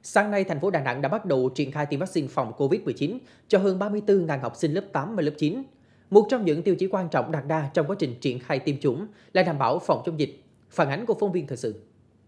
Sáng nay, thành phố Đà Nẵng đã bắt đầu triển khai tiêm vaccine phòng COVID-19 cho hơn 34.000 học sinh lớp 8 và lớp 9. Một trong những tiêu chí quan trọng đặt ra trong quá trình triển khai tiêm chủng là đảm bảo phòng chống dịch. Phản ánh của phóng viên thời sự.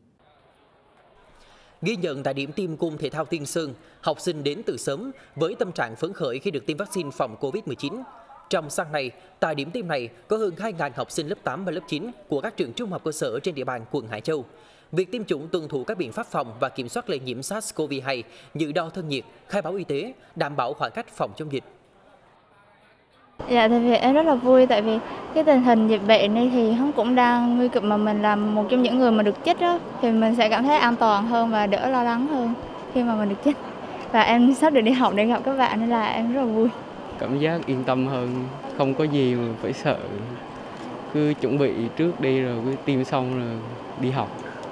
Ghi nhận tại điểm tiêm cung thể thao Tiên Sơn, học sinh đến từ sớm với tâm trạng phấn khởi khi được tiêm vaccine phòng COVID-19. Trong sáng nay, tại điểm tiêm này có hơn 2.000 học sinh lớp 8 và lớp 9 của các trường trung học cơ sở trên địa bàn quận Hải Châu. Việc tiêm chủng tuân thủ các biện pháp phòng và kiểm soát lây nhiễm SARS-CoV-2 như đo thân nhiệt, khai báo y tế, đảm bảo khoảng cách phòng chống dịch. Dạ, tại vì em rất là vui tại vì cái tình hình dịch bệnh này thì hắn cũng đang nguy kịch, mà mình là một trong những người mà được chích đó, thì mình sẽ cảm thấy an toàn hơn và đỡ lo lắng hơn khi mà mình được chích. Và em sắp được đi học để gặp các bạn nên là em rất là vui. Cảm giác yên tâm hơn, không có gì mà phải sợ. Cứ chuẩn bị trước đi rồi cứ tiêm xong rồi đi học.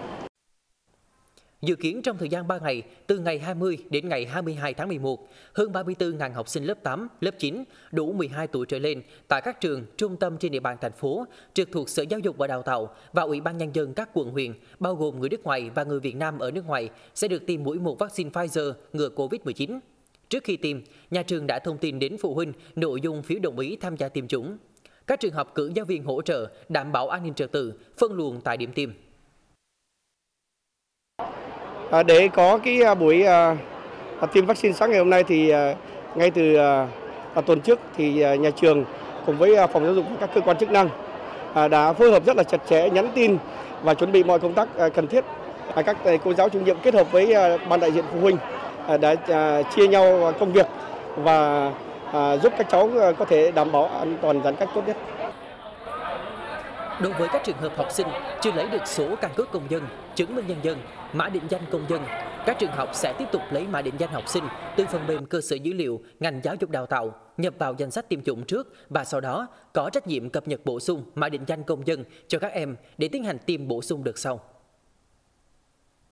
Dự kiến trong thời gian 3 ngày, từ ngày 20 đến ngày 22 tháng 11, hơn 34.000 học sinh lớp 8, lớp 9 đủ 12 tuổi trở lên tại các trường, trung tâm trên địa bàn thành phố trực thuộc Sở Giáo dục và Đào tạo và Ủy ban Nhân dân các quận huyện, bao gồm người nước ngoài và người Việt Nam ở nước ngoài, sẽ được tiêm mũi 1 vaccine Pfizer ngừa COVID-19. Trước khi tiêm, nhà trường đã thông tin đến phụ huynh nội dung phiếu đồng ý tham gia tiêm chủng. Các trường học cử giáo viên hỗ trợ, đảm bảo an ninh trật tự, phân luồng tại điểm tiêm. Để có cái buổi tiêm vaccine sáng ngày hôm nay thì ngay từ tuần trước thì nhà trường cùng với phòng giáo dục và các cơ quan chức năng đã phối hợp rất là chặt chẽ, nhắn tin và chuẩn bị mọi công tác cần thiết. Các thầy cô giáo chủ nhiệm kết hợp với ban đại diện phụ huynh đã chia nhau công việc và giúp các cháu có thể đảm bảo an toàn giãn cách tốt nhất. Đối với các trường hợp học sinh chưa lấy được số căn cước công dân, chứng minh nhân dân, mã định danh công dân, các trường học sẽ tiếp tục lấy mã định danh học sinh từ phần mềm cơ sở dữ liệu ngành giáo dục đào tạo, nhập vào danh sách tiêm chủng trước và sau đó có trách nhiệm cập nhật bổ sung mã định danh công dân cho các em để tiến hành tiêm bổ sung đợt sau.